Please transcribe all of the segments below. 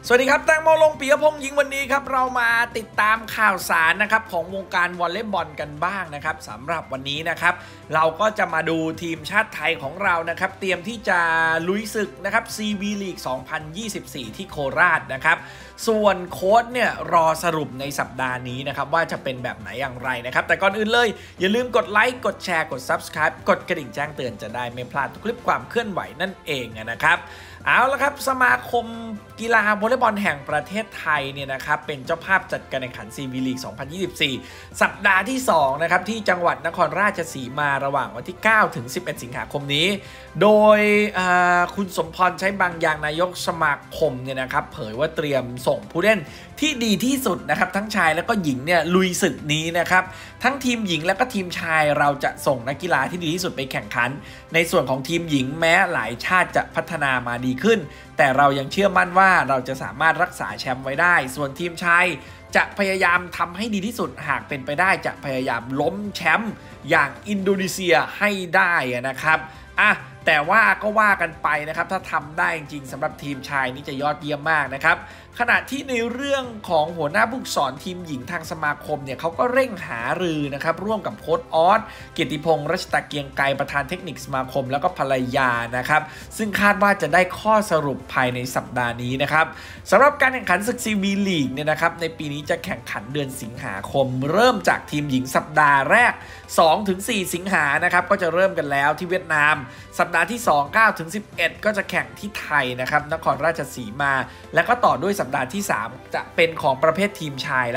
สวัสดีครับแตงโมลงปิยพงษ์หญิงวันนี้ครับเรามาติดตามข่าวสารนะครับของวงการวอลเลย์บอลกันบ้างนะครับสำหรับวันนี้นะครับเราก็จะมาดูทีมชาติไทยของเรานะครับเตรียมที่จะลุยศึกนะครับ CV League 2024 ที่โคราชนะครับส่วนโค้ชเนี่ยรอสรุปในสัปดาห์นี้นะครับว่าจะเป็นแบบไหนอย่างไรนะครับแต่ก่อนอื่นเลยอย่าลืมกดไลค์กดแชร์กด Subscribe กดกระดิ่งแจ้งเตือนจะได้ไม่พลาดทุกคลิปความเคลื่อนไหวนั่นเองนะครับเอาละครับสมาคมกีฬาวอลเลย์บอลแห่งประเทศไทยเนี่ยนะครับเป็นเจ้าภาพจัดการแข่งขัน CV League 2024 สัปดาห์ที่2นะครับที่จังหวัดนครราชสีมาระหว่างวันที่9ถึง11สิงหาคมนี้โดยคุณสมพรใช้บางอย่างนายกสมาคมเนี่ยนะครับเผยว่าเตรียมส่งผู้เล่นที่ดีที่สุดนะครับทั้งชายและก็หญิงเนี่ยลุยศึกนี้นะครับทั้งทีมหญิงและก็ทีมชายเราจะส่งนักกีฬาที่ดีที่สุดไปแข่งขันในส่วนของทีมหญิงแม้หลายชาติจะพัฒนามาดีขึ้นแต่เรายังเชื่อมั่นว่าเราจะสามารถรักษาแชมป์ไว้ได้ส่วนทีมชายจะพยายามทำให้ดีที่สุดหากเป็นไปได้จะพยายามล้มแชมป์อย่างอินโดนีเซียให้ได้นะครับแต่ว่าก็ว่ากันไปนะครับถ้าทำได้จริงๆสำหรับทีมชายนี่จะยอดเยี่ยมมากนะครับขณะที่ในเรื่องของหัวหน้าผู้สอนทีมหญิงทางสมาคมเนี่ยเขาก็เร่งหารือนะครับร่วมกับโค้ชออสเกียรติพงษ์รัชตะเกียงไกรประธานเทคนิคสมาคมแล้วก็ภรรยานะครับซึ่งคาดว่าจะได้ข้อสรุปภายในสัปดาห์นี้นะครับสำหรับการแข่งขันศึก CV League เนี่ยนะครับในปีนี้จะแข่งขันเดือนสิงหาคมเริ่มจากทีมหญิงสัปดาห์แรก 2-4 สิงหานะครับก็จะเริ่มกันแล้วที่เวียดนามสัปดาห์ที่2 9-11ก็จะแข่งที่ไทยนะครับนครราชสีมาแล้วก็ต่อด้วยสัปดาห์ที่3จะเป็นของประเภททีมชายละ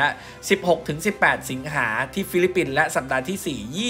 16-18 สิงหาที่ฟิลิปปินส์และสัปดาห์ที่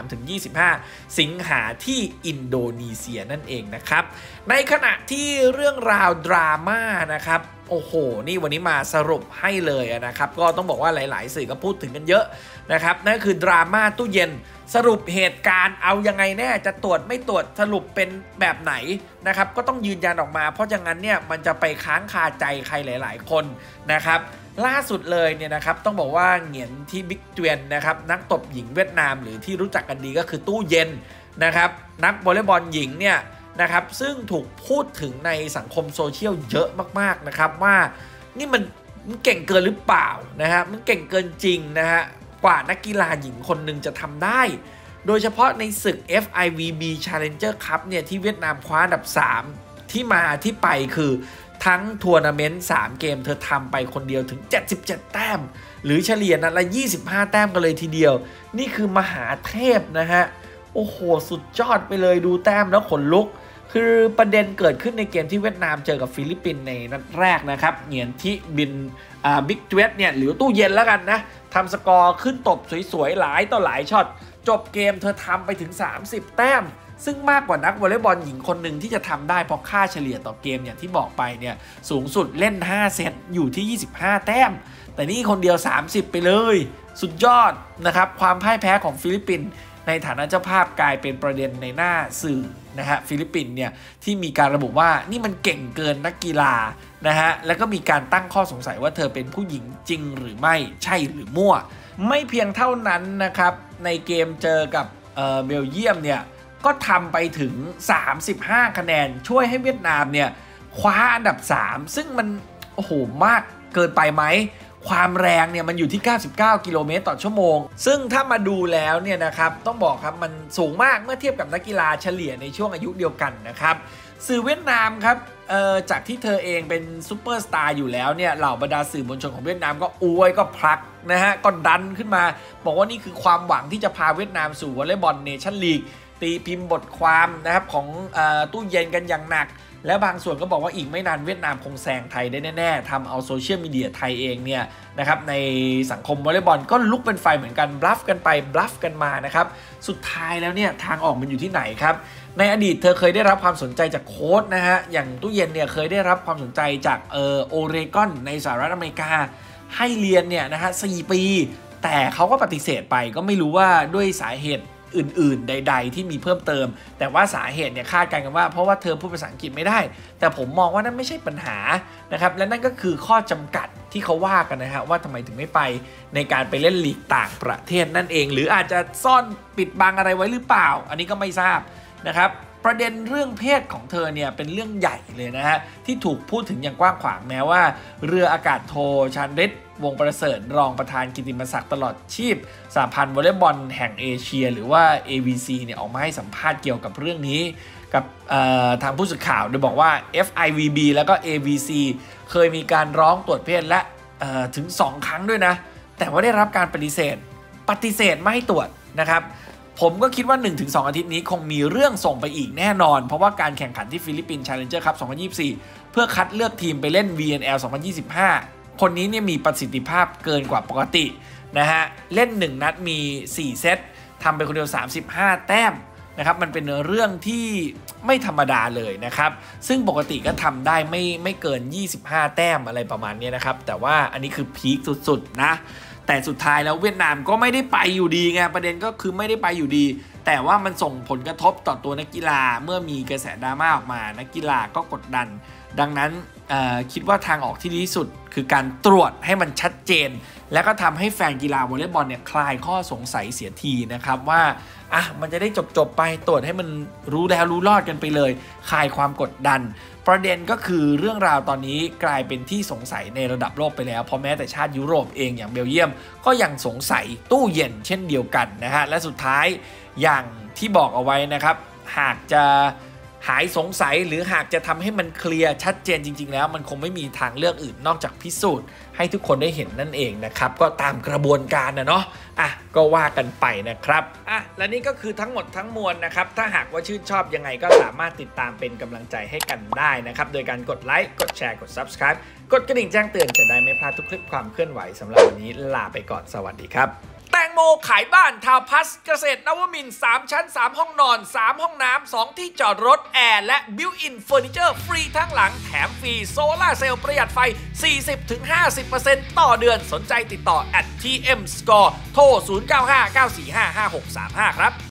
4 23-25 สิงหาที่อินโดนีเซียนั่นเองนะครับในขณะที่เรื่องราวดราม่านะครับโอ้โหนี่วันนี้มาสรุปให้เลยนะครับก็ต้องบอกว่าหลายๆสื่อก็พูดถึงกันเยอะนะครับนั่นคือดราม่าตู้เย็นสรุปเหตุการณ์เอายังไงแน่จะตรวจไม่ตรวจสรุปเป็นแบบไหนนะครับก็ต้องยืนยันออกมาเพราะอย่างนั้นเนี่ยมันจะไปค้างคาใจใครหลายๆคนนะครับล่าสุดเลยเนี่ยนะครับต้องบอกว่าเหงียนที่บิ๊กเตียนนะครับนักตบหญิงเวียดนามหรือที่รู้จักกันดีก็คือตู้เย็นนะครับนักวอลเลย์บอลหญิงเนี่ยนะครับซึ่งถูกพูดถึงในสังคมโซเชียลเยอะมากๆนะครับว่านี่มันเก่งเกินหรือเปล่านะฮะมันเก่งเกินจริงนะฮะกว่านักกีฬาหญิงคนหนึ่งจะทำได้โดยเฉพาะในศึก FIVB Challenger Cup เนี่ยที่เวียดนามคว้าอันดับ3ที่มาที่ไปคือทั้งทัวร์นาเมนต์3เกมเธอทำไปคนเดียวถึง77แต้มหรือเฉลี่ยนัดละ25แต้มกันเลยทีเดียวนี่คือมหาเทพนะฮะโอ้โหสุดยอดไปเลยดูแต้มแล้วขนลุกคือประเด็นเกิดขึ้นในเกมที่เวียดนามเจอกับฟิลิปปินส์ในนัดแรกนะครับเหงียนที่บินบิ๊กเวทเนี่ยหรือตู้เย็นแล้วกันนะทำสกอร์ขึ้นตบสวยๆหลายต่อหลายช็อตจบเกมเธอทำไปถึง30แต้มซึ่งมากกว่านักวอลเลย์บอลหญิงคนหนึ่งที่จะทำได้เพราะค่าเฉลี่ยต่อเกมอย่างที่บอกไปเนี่ยสูงสุดเล่น5เซตอยู่ที่25แต้มแต่นี่คนเดียว30ไปเลยสุดยอดนะครับความพ่ายแพ้ของฟิลิปปินส์ในฐานะเจ้าภาพกลายเป็นประเด็นในหน้าสื่อนะฮะฟิลิปปินส์เนี่ยที่มีการระบุว่านี่มันเก่งเกินนักกีฬานะฮะแล้วก็มีการตั้งข้อสงสัยว่าเธอเป็นผู้หญิงจริงหรือไม่ใช่หรือมั่วไม่เพียงเท่านั้นนะครับในเกมเจอกับเบลเยียมเนี่ยก็ทำไปถึง35คะแนนช่วยให้เวียดนามเนี่ยคว้าอันดับ3ซึ่งมันโอ้โหมากเกินไปไหมความแรงเนี่ยมันอยู่ที่99กิโลเมตรต่อชั่วโมงซึ่งถ้ามาดูแล้วเนี่ยนะครับต้องบอกครับมันสูงมากเมื่อเทียบกับนักกีฬาเฉลี่ยในช่วงอายุเดียวกันนะครับสื่อเวียดนามครับจากที่เธอเองเป็นซูเปอร์สตาร์อยู่แล้วเนี่ยเหล่าบรรดาสื่อมวลชนของเวียดนามก็อวยก็ผลักนะฮะก็ดันขึ้นมาบอกว่านี่คือความหวังที่จะพาเวียดนามสู่วอลเลย์บอลเนชั่นลีกตีพิมพ์บทความนะครับของตู้เย็นกันอย่างหนักและบางส่วนก็บอกว่าอีกไม่นานเวียดนามคงแซงไทยได้แน่ๆทำเอาโซเชียลมีเดียไทยเองเนี่ยนะครับในสังคมวอลเลย์บอลก็ลุกเป็นไฟเหมือนกันบลัฟกันไปบลัฟกันมานะครับสุดท้ายแล้วเนี่ยทางออกมันอยู่ที่ไหนครับในอดีตเธอเคยได้รับความสนใจจากโค้ชนะฮะอย่างตู้เย็นเนี่ยเคยได้รับความสนใจจากโอเรกอนในสหรัฐอเมริกาให้เรียนเนี่ยนะฮะ4 ปีแต่เขาก็ปฏิเสธไปก็ไม่รู้ว่าด้วยสาเหตุอื่นๆใดๆที่มีเพิ่มเติมแต่ว่าสาเหตุเนี่ยคาดการณ์กันว่าเพราะว่าเธอพูดภาษาอังกฤษไม่ได้แต่ผมมองว่านั่นไม่ใช่ปัญหานะครับและนั่นก็คือข้อจำกัดที่เขาว่ากันนะฮะว่าทำไมถึงไม่ไปในการไปเล่นลีกต่างประเทศนั่นเองหรืออาจจะซ่อนปิดบังอะไรไว้หรือเปล่าอันนี้ก็ไม่ทราบนะครับประเด็นเรื่องเพศของเธอเนี่ยเป็นเรื่องใหญ่เลยนะฮะที่ถูกพูดถึงอย่างกว้างขวางแม้ว่าเรืออากาศโทชาญฤทธิ์วงประเสริฐรองประธานกิตติมศักดิ์ตลอดชีพสหพันธ์วอลเลย์บอลแห่งเอเชียหรือว่า AVC เนี่ยออกมาให้สัมภาษณ์เกี่ยวกับเรื่องนี้กับทางผู้สื่อข่าวโดยบอกว่า FIVB แล้วก็ AVC เคยมีการร้องตรวจเพศและถึง2 ครั้งด้วยนะแต่ว่าได้รับการปฏิเสธไม่ให้ตรวจนะครับผมก็คิดว่า 1-2 อาทิตย์นี้คงมีเรื่องส่งไปอีกแน่นอนเพราะว่าการแข่งขันที่ฟิลิปปินส์ Challenger Cup 2024 เพื่อคัดเลือกทีมไปเล่น VNL 2025 คนนี้เนี่ยมีประสิทธิภาพเกินกว่าปกตินะฮะเล่น1นัดมี4เซตทำไปคนเดียว35แต้มนะครับมันเป็นเรื่องที่ไม่ธรรมดาเลยนะครับซึ่งปกติก็ทำได้ไม่เกิน25แต้มอะไรประมาณนี้นะครับแต่ว่าอันนี้คือพีคสุดๆนะแต่สุดท้ายแล้วเวียดนามก็ไม่ได้ไปอยู่ดีไงประเด็นก็คือไม่ได้ไปอยู่ดีแต่ว่ามันส่งผลกระทบต่อตัวนักกีฬาเมื่อมีกระแสดราม่าออกมานักกีฬาก็กดดันดังนั้นคิดว่าทางออกที่ดีที่สุดคือการตรวจให้มันชัดเจนและก็ทำให้แฟนกีฬาวอลเลย์บอลเนี่ยคลายข้อสงสัยเสียทีนะครับว่ามันจะได้จบไปตรวจให้มันรู้แล้วรู้รอดกันไปเลยคลายความกดดันประเด็นก็คือเรื่องราวตอนนี้กลายเป็นที่สงสัยในระดับโลกไปแล้วเพราะแม้แต่ชาติยุโรปเองอย่างเบลเยียมก็ยังสงสัยตู้เย็นเช่นเดียวกันนะฮะและสุดท้ายอย่างที่บอกเอาไว้นะครับหากจะหายสงสัยหรือหากจะทำให้มันเคลียร์ชัดเจนจริงๆแล้วมันคงไม่มีทางเลือกอื่นนอกจากพิสูจน์ให้ทุกคนได้เห็นนั่นเองนะครับก็ตามกระบวนการนะเนาะก็ว่ากันไปนะครับและนี่ก็คือทั้งหมดทั้งมวลนะครับถ้าหากว่าชื่นชอบยังไงก็สามารถติดตามเป็นกำลังใจให้กันได้นะครับโดยการกดไลค์กดแชร์กด Subscribe กดกระดิ่งแจ้งเตือนจะได้ไม่พลาดทุกคลิปความเคลื่อนไหวสำหรับวันนี้ลาไปก่อนสวัสดีครับแตงโมขายบ้านทาวน์พลัสเกษตรนวมินทร์3 ชั้น 3 ห้องนอน 3 ห้องน้ำ 2 ที่จอดรถแอร์และบิวอินเฟอร์นิเจอร์ฟรีทั้งหลังแถมฟรีโซล่าเซลล์ประหยัดไฟ 40-50% ต่อเดือนสนใจติดต่อ @tmscore โทร 0959455635 ครับ